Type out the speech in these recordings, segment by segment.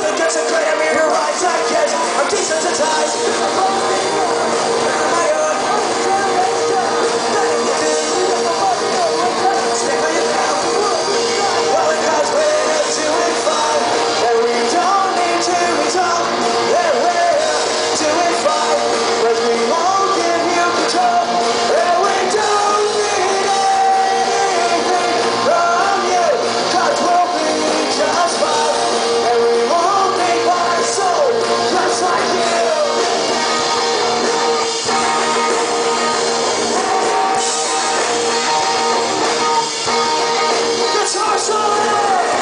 Nothing gets a credit me your rights, I guess. I'm desensitized. I'm my own. Stick with your mouth. Well, because we're doing fine, and we don't need to talk. Yeah, we're doing fine, but we won't give you control. And we don't need anything from you, 'cause we'll be just fine. And we won't be bought sold, just like you. Guitar solo!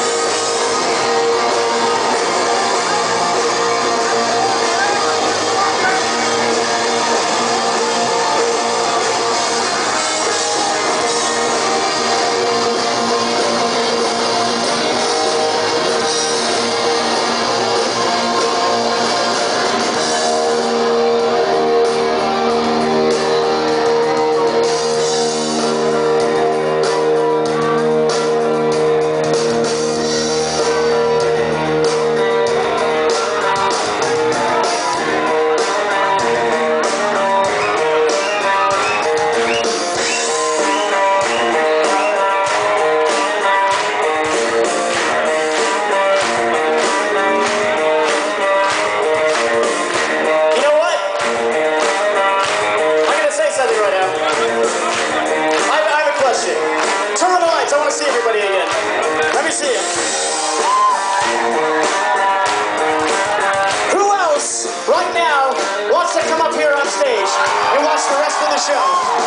Show.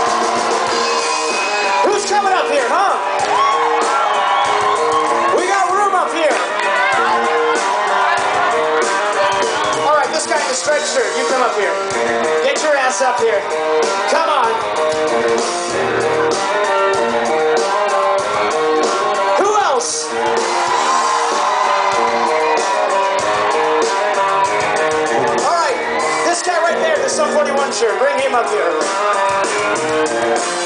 Who's coming up here, huh? We got room up here. All right, this guy in the striped shirt, you come up here. Get your ass up here. Come on. Who else? All right, this guy right there, the Sum 41 shirt, bring him up here.